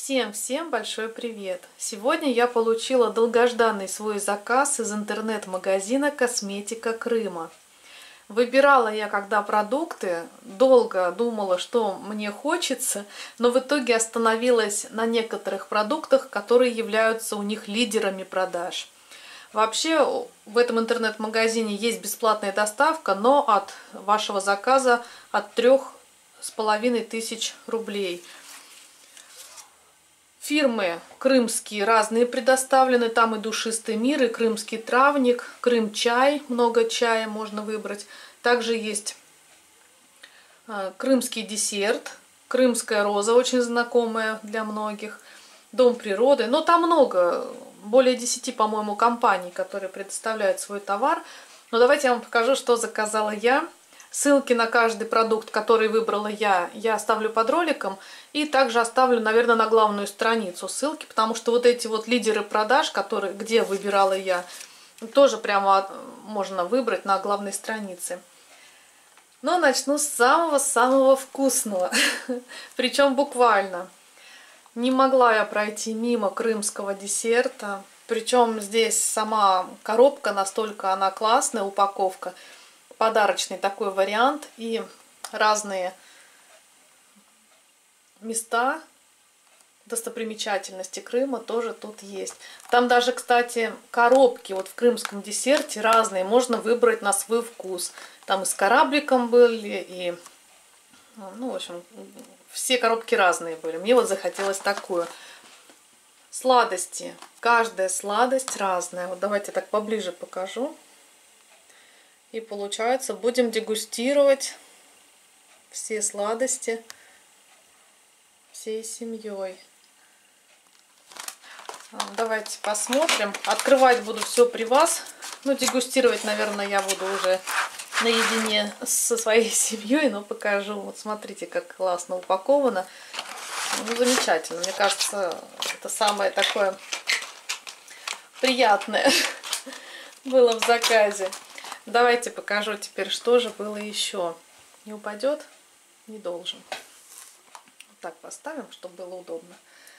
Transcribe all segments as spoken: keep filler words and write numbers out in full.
Всем-всем большой привет! Сегодня я получила долгожданный свой заказ из интернет-магазина «Косметика Крыма». Выбирала я когда продукты, долго думала, что мне хочется, но в итоге остановилась на некоторых продуктах, которые являются у них лидерами продаж. Вообще в этом интернет-магазине есть бесплатная доставка, но от вашего заказа от трёх с половиной тысяч рублей. Фирмы крымские разные предоставлены, там и Душистый мир, и Крымский травник, Крым-чай, много чая можно выбрать. Также есть крымский десерт, крымская роза, очень знакомая для многих, Дом природы. Но там много, более десяти, по-моему, компаний, которые предоставляют свой товар. Но давайте я вам покажу, что заказала я. Ссылки на каждый продукт, который выбрала я, я оставлю под роликом. И также оставлю, наверное, на главную страницу ссылки, потому что вот эти вот лидеры продаж, которые, где выбирала я, тоже прямо можно выбрать на главной странице. Но начну с самого-самого вкусного. Причем буквально. Не могла я пройти мимо крымского десерта. Причем здесь сама коробка, настолько она классная, упаковка. Подарочный такой вариант и разные места, достопримечательности Крыма тоже тут есть. Там даже, кстати, коробки вот в крымском десерте разные, можно выбрать на свой вкус. Там и с корабликом были, и, ну, в общем, все коробки разные были. Мне вот захотелось такую. Сладости. Каждая сладость разная. Вот давайте так поближе покажу. И получается, будем дегустировать все сладости всей семьей. Давайте посмотрим. Открывать буду все при вас. Ну, дегустировать, наверное, я буду уже наедине со своей семьей, но покажу. Вот смотрите, как классно упаковано. Ну, замечательно. Мне кажется, это самое такое приятное было в заказе. Давайте покажу теперь, что же было еще. Не упадет? Не должен. Вот так поставим, чтобы было удобно.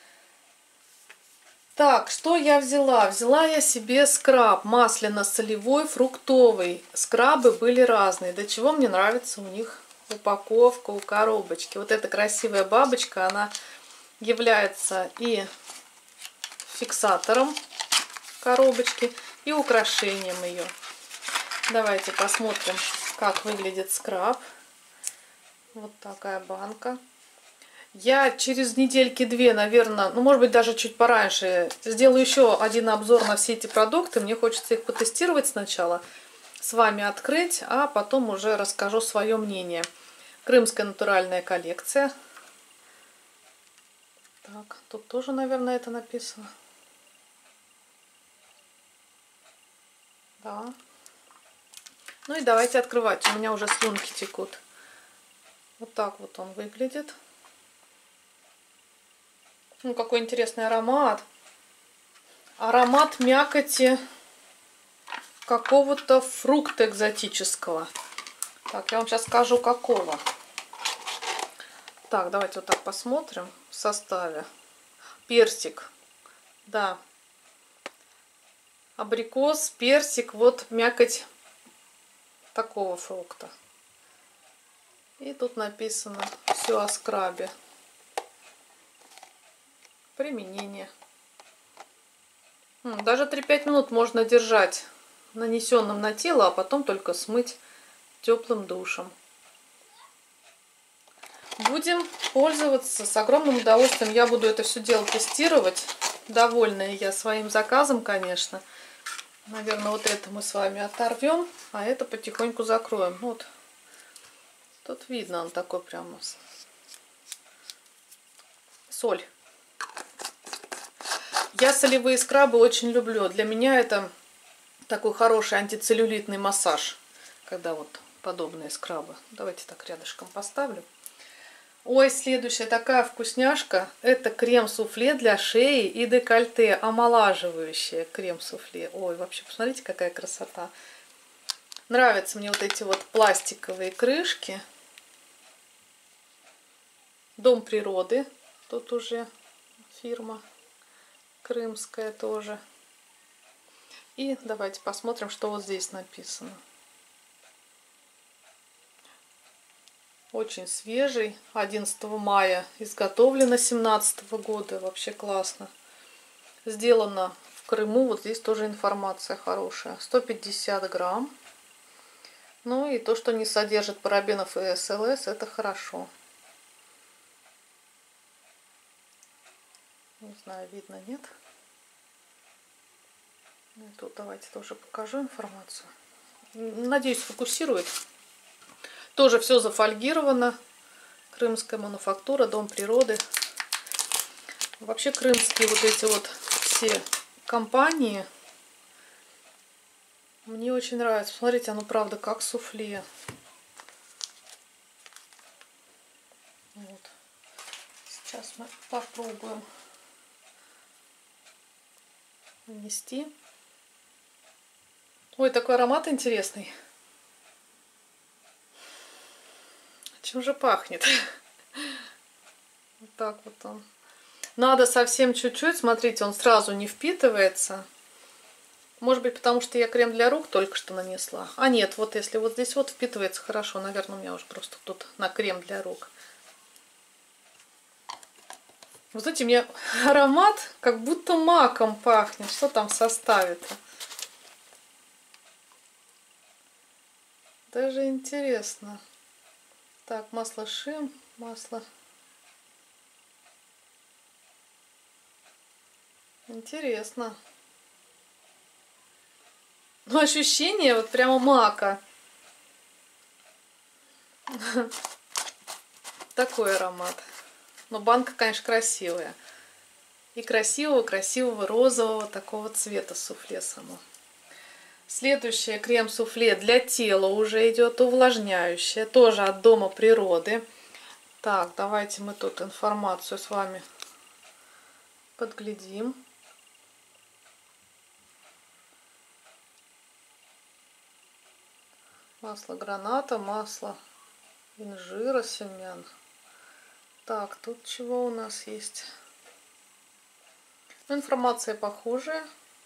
Так, что я взяла? Взяла я себе скраб масляно-солевой, фруктовый. Скрабы были разные. До чего мне нравится у них упаковка, у коробочки. Вот эта красивая бабочка, она является и фиксатором коробочки, и украшением ее. Давайте посмотрим, как выглядит скраб. Вот такая банка. Я через недельки-две, наверное, ну, может быть, даже чуть пораньше, сделаю еще один обзор на все эти продукты. Мне хочется их потестировать сначала, с вами открыть, а потом уже расскажу свое мнение. Крымская натуральная коллекция. Так, тут тоже, наверное, это написано. Да. Ну и давайте открывать. У меня уже слюнки текут. Вот так вот он выглядит. Ну, какой интересный аромат. Аромат мякоти какого-то фрукта экзотического. Так, я вам сейчас скажу, какого. Так, давайте вот так посмотрим в составе. Персик. Да. Абрикос, персик, вот мякоть такого фрукта. И тут написано все о скрабе. Применение. Даже три-пять минут можно держать нанесенным на тело, а потом только смыть теплым душем. Будем пользоваться с огромным удовольствием. Я буду это все дело тестировать. Довольная я своим заказом, конечно. Наверное, вот это мы с вами оторвем, а это потихоньку закроем. Вот. Тут видно, он такой прямо соль. Я солевые скрабы очень люблю. Для меня это такой хороший антицеллюлитный массаж, когда вот подобные скрабы. Давайте так рядышком поставлю. Ой, следующая такая вкусняшка. Это крем-суфле для шеи и декольте. Омолаживающее крем-суфле. Ой, вообще, посмотрите, какая красота. Нравятся мне вот эти вот пластиковые крышки. Дом природы. Тут уже фирма. Крымская тоже. И давайте посмотрим, что вот здесь написано. Очень свежий, одиннадцатого мая, изготовлено семнадцатого года, вообще классно. Сделано в Крыму, вот здесь тоже информация хорошая. сто пятьдесят грамм. Ну и то, что не содержит парабенов и СЛС, это хорошо. Не знаю, видно, нет. И тут давайте тоже покажу информацию. Надеюсь, фокусирует. Тоже все зафольгировано. Крымская мануфактура, дом природы. Вообще крымские вот эти вот все компании мне очень нравится. Смотрите, оно правда как суфле. Вот. Сейчас мы попробуем нанести. Ой, такой аромат интересный. Чем же пахнет? Вот так вот он. Надо совсем чуть-чуть. Смотрите, он сразу не впитывается. Может быть, потому что я крем для рук только что нанесла. А нет, вот если вот здесь вот впитывается хорошо. Наверное, у меня уже просто тут на крем для рук. Вы знаете, у меня аромат как будто маком пахнет. Что там в составе-то? Даже интересно. Так, масло шим, масло. Интересно. Ну, ощущение вот прямо мака. Такой аромат. Но банка, конечно, красивая. И красивого-красивого розового такого цвета суфле само. Следующее крем-суфле для тела уже идет увлажняющее. Тоже от Дома природы. Так, давайте мы тут информацию с вами подглядим. Масло граната, масло инжира, семян. Так, тут чего у нас есть? Ну, информация похожая.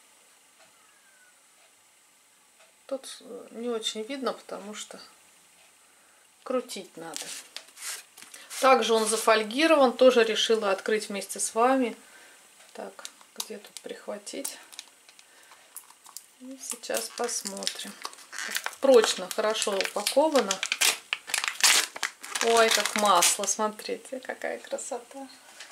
Тут не очень видно, потому что крутить надо. Также он зафольгирован. Тоже решила открыть вместе с вами. Так, где тут прихватить? И сейчас посмотрим. Прочно, хорошо упаковано. Ой, как масло, смотрите, какая красота.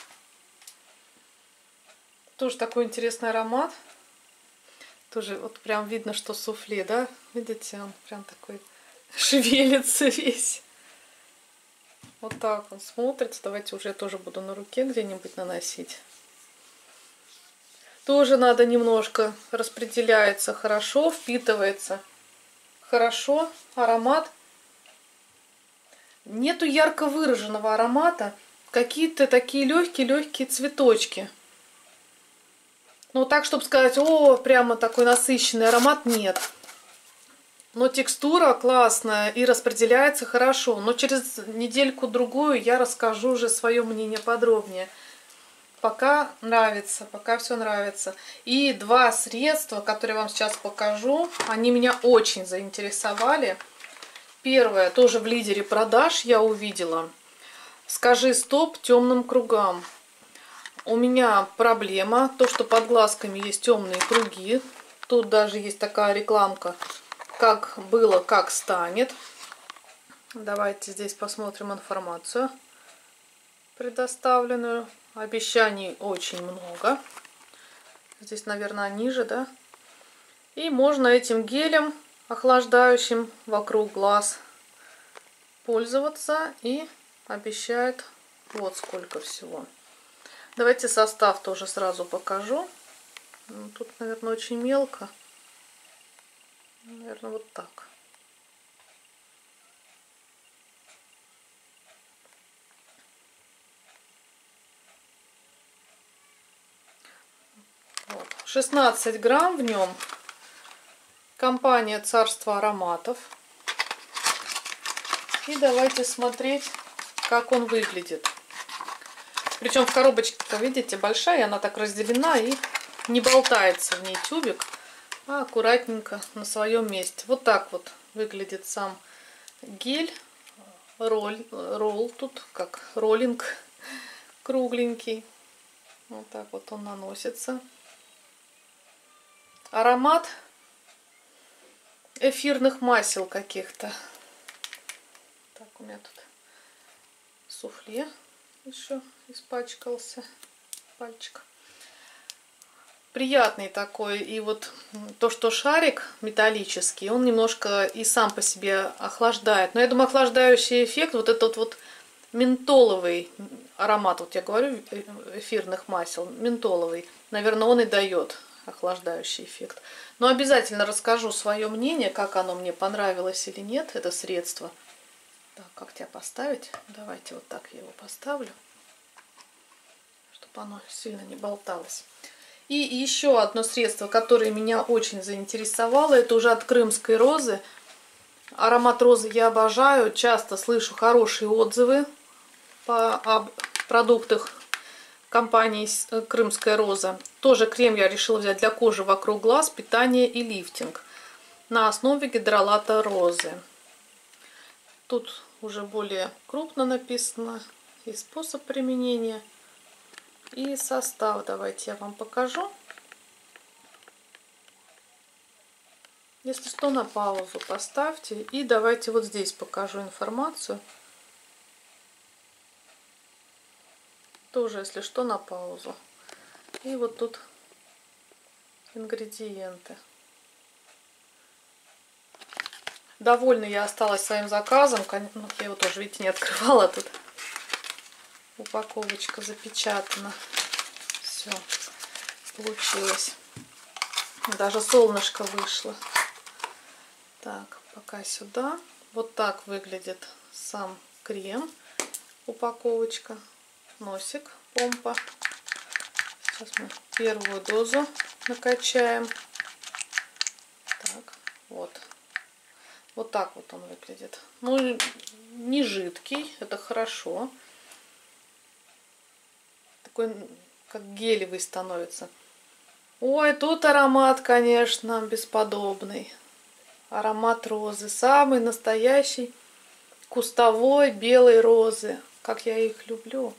Тоже такой интересный аромат. Тоже вот прям видно, что суфле, да? Видите, он прям такой шевелится весь. Вот так он смотрится. Давайте уже я тоже буду на руке где-нибудь наносить. Тоже надо немножко, распределяется хорошо, впитывается хорошо, аромат. Нету ярко выраженного аромата, какие-то такие легкие-легкие цветочки. Ну так, чтобы сказать, о, прямо такой насыщенный аромат, нет. Но текстура классная и распределяется хорошо. Но через недельку-другую я расскажу уже свое мнение подробнее. Пока нравится, пока все нравится. И два средства, которые я вам сейчас покажу, они меня очень заинтересовали. Первое, тоже в лидере продаж я увидела. Скажи стоп темным кругам. У меня проблема, то что под глазками есть темные круги. Тут даже есть такая рекламка, как было, как станет. Давайте здесь посмотрим информацию предоставленную. Обещаний очень много. Здесь, наверное, ниже, да? И можно этим гелем охлаждающим вокруг глаз пользоваться. И обещает вот сколько всего. Давайте состав тоже сразу покажу. Тут, наверное, очень мелко. Наверное, вот так. Вот. шестнадцать грамм в нем. Компания Царство ароматов. И давайте смотреть, как он выглядит. Причем в коробочке, видите, большая, она так разделена и не болтается в ней тюбик, а аккуратненько на своем месте. Вот так вот выглядит сам гель. Ролл, ролл тут как роллинг кругленький. Вот так вот он наносится. Аромат эфирных масел каких-то. Так, у меня тут суфле еще испачкался пальчик. Приятный такой. И вот то, что шарик металлический, он немножко и сам по себе охлаждает. Но я думаю, охлаждающий эффект, вот этот вот ментоловый аромат, вот я говорю, эфирных масел, ментоловый, наверное, он и дает охлаждающий эффект. Но обязательно расскажу свое мнение, как оно мне понравилось или нет, это средство. Так, как тебя поставить? Давайте вот так я его поставлю, чтобы оно сильно не болталось. И еще одно средство, которое меня очень заинтересовало, это уже от Крымской розы. Аромат розы я обожаю, часто слышу хорошие отзывы по об продуктах компании Крымская роза. Тоже крем я решила взять для кожи вокруг глаз, питание и лифтинг на основе гидролата розы. Тут уже более крупно написано и способ применения, и состав. Давайте я вам покажу. Если что, на паузу поставьте. И давайте вот здесь покажу информацию. Тоже, если что, на паузу. И вот тут ингредиенты. Довольна я осталась своим заказом. Ну, я его тоже, видите, не открывала. Тут упаковочка запечатана. Все получилось. Даже солнышко вышло. Так, пока сюда. Вот так выглядит сам крем. Упаковочка. Носик, помпа. Сейчас мы первую дозу накачаем. Так, вот. Вот так вот он выглядит. Ну, не жидкий, это хорошо. Такой, как гелевый становится. Ой, тут аромат, конечно, бесподобный. Аромат розы. Самый настоящий, кустовой, белой розы. Как я их люблю.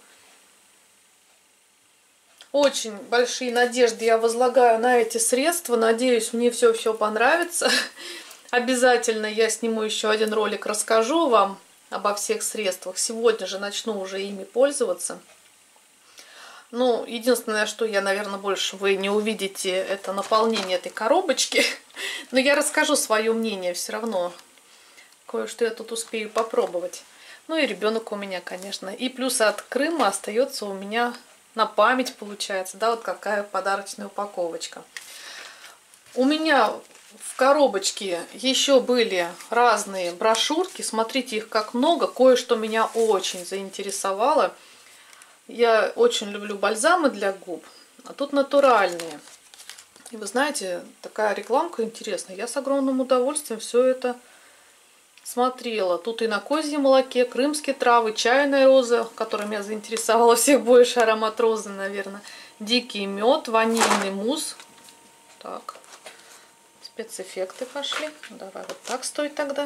Очень большие надежды я возлагаю на эти средства. Надеюсь, мне все-все понравится. Обязательно я сниму еще один ролик, расскажу вам обо всех средствах. Сегодня же начну уже ими пользоваться. Ну, единственное, что я, наверное, больше вы не увидите, это наполнение этой коробочки. Но я расскажу свое мнение все равно. Кое-что я тут успею попробовать. Ну и ребенок у меня, конечно. И плюс от Крыма остается у меня на память, получается. Да, вот какая подарочная упаковочка. У меня в коробочке еще были разные брошюрки. Смотрите, их как много. Кое-что меня очень заинтересовало. Я очень люблю бальзамы для губ, а тут натуральные. И вы знаете, такая рекламка интересная. Я с огромным удовольствием все это смотрела. Тут и на козьем молоке, крымские травы, чайная роза, которая меня заинтересовала всех больше, аромат розы, наверное. Дикий мед, ванильный мусс. Так, спецэффекты пошли. Давай вот так стой тогда.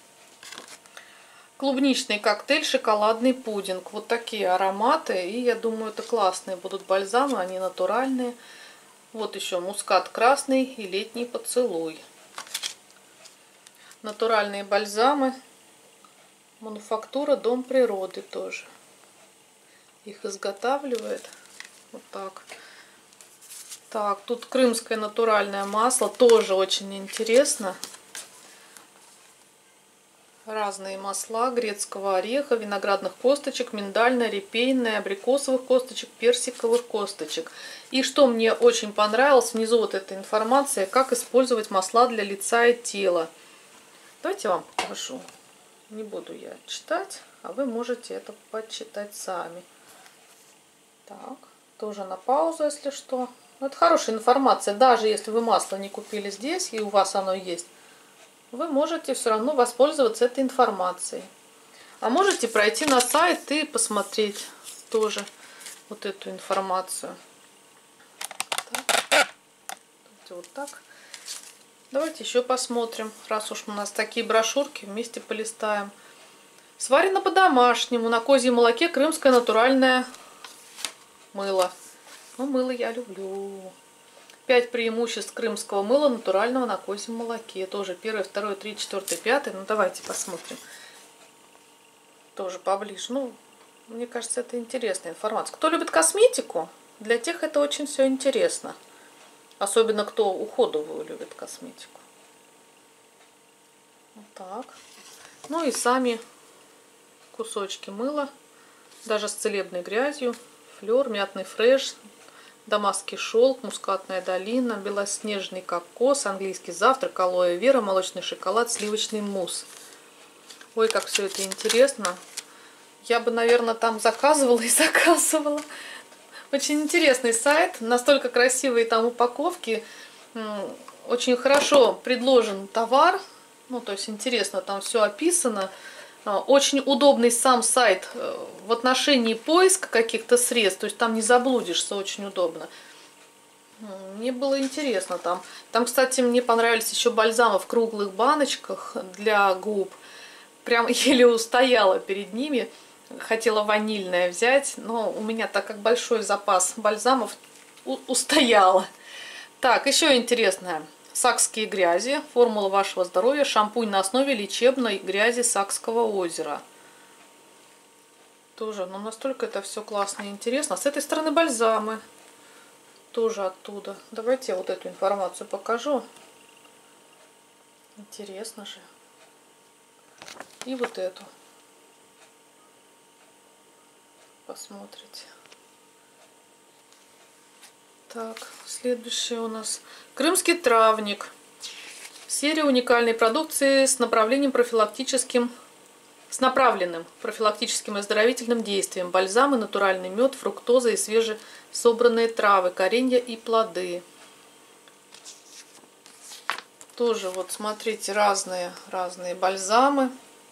Клубничный коктейль, шоколадный пудинг. Вот такие ароматы. И я думаю, это классные будут бальзамы. Они натуральные. Вот еще мускат красный и летний поцелуй. Натуральные бальзамы. Мануфактура Дом природы тоже. Их изготавливает. Вот так. Так, тут крымское натуральное масло. Тоже очень интересно. Разные масла грецкого ореха, виноградных косточек, миндально-репейное, абрикосовых косточек, персиковых косточек. И что мне очень понравилось, внизу вот эта информация, как использовать масла для лица и тела. Давайте я вам покажу. Не буду я читать, а вы можете это почитать сами. Так, тоже на паузу, если что. Это хорошая информация, даже если вы масло не купили здесь и у вас оно есть. Вы можете все равно воспользоваться этой информацией. А можете пройти на сайт и посмотреть тоже, вот эту информацию. Так. Вот так. Давайте еще посмотрим, раз уж у нас такие брошюрки, вместе полистаем. Сварено по-домашнему, на козьем молоке, крымское натуральное мыло. Ну, мыло я люблю. Пять преимуществ крымского мыла натурального на козьем молоке. Тоже первое, второе, третье, четвертое, пятое. Ну, давайте посмотрим. Тоже поближе. Ну, мне кажется, это интересная информация. Кто любит косметику, для тех это очень все интересно. Особенно кто уходовую любит косметику. Вот так. Ну и сами кусочки мыла. Даже с целебной грязью. Флёр, мятный фреш, дамасский шелк, мускатная долина, белоснежный кокос, английский завтрак, алоэ вера, молочный шоколад, сливочный мусс. Ой, как все это интересно. Я бы, наверное, там заказывала и заказывала. Очень интересный сайт, настолько красивые там упаковки, очень хорошо предложен товар, ну то есть интересно, там все описано. Очень удобный сам сайт в отношении поиска каких-то средств, то есть там не заблудишься, очень удобно. Мне было интересно там. Там, кстати, мне понравились еще бальзамы в круглых баночках для губ. Прям еле устояла перед ними. Хотела ванильное взять, но у меня, так как большой запас бальзамов, устояла. Так, еще интересное. Сакские грязи. Формула вашего здоровья. Шампунь на основе лечебной грязи Сакского озера. Тоже, ну настолько это все классно и интересно. С этой стороны бальзамы. Тоже оттуда. Давайте я вот эту информацию покажу. Интересно же. И вот эту. Посмотрите. Так, следующее у нас крымский травник. Серия уникальной продукции с направлением профилактическим, с направленным профилактическим и оздоровительным действием. Бальзамы, натуральный мед, фруктоза и свежесобранные травы, коренья и плоды. Тоже вот смотрите, разные, разные бальзамы.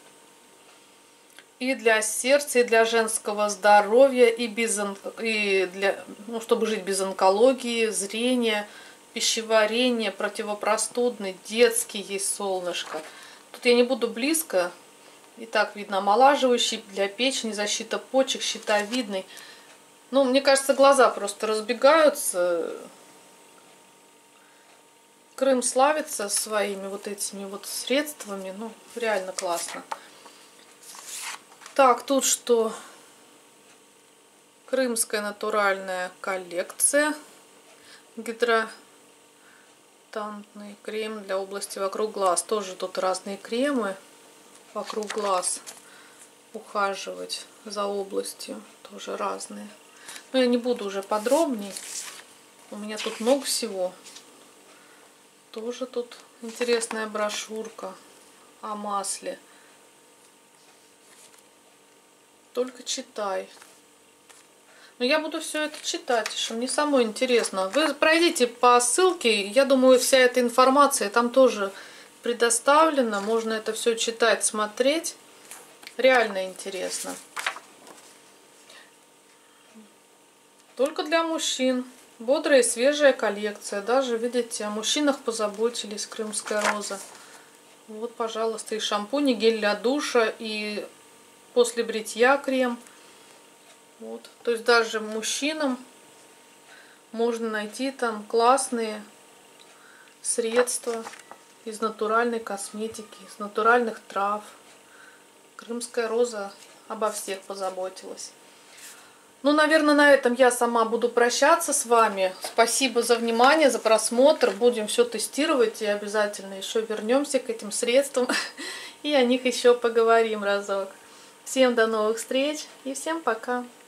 И для сердца, и для женского здоровья, и, без, и для, ну, чтобы жить без онкологии, зрения, пищеварения, противопростудный, детский есть солнышко. Тут я не буду близко. И так видно, омолаживающий для печени, защита почек, щитовидный. Ну, мне кажется, глаза просто разбегаются. Крым славится своими вот этими вот средствами. Ну, реально классно. Так, тут что? Крымская натуральная коллекция. Гидратантный крем для области вокруг глаз. Тоже тут разные кремы вокруг глаз. Ухаживать за областью. Тоже разные. Но я не буду уже подробнее. У меня тут много всего. Тоже тут интересная брошюрка о масле. Только читай. Но я буду все это читать, что мне самой интересно. Вы пройдите по ссылке, я думаю, вся эта информация там тоже предоставлена. Можно это все читать, смотреть. Реально интересно. Только для мужчин. Бодрая и свежая коллекция. Даже, видите, о мужчинах позаботились. Крымская роза. Вот, пожалуйста, и шампунь, и гель для душа, и после бритья крем. Вот. То есть даже мужчинам можно найти там классные средства из натуральной косметики, из натуральных трав. Крымская роза обо всех позаботилась. Ну, наверное, на этом я сама буду прощаться с вами. Спасибо за внимание, за просмотр. Будем все тестировать и обязательно еще вернемся к этим средствам и о них еще поговорим разок. Всем до новых встреч и всем пока!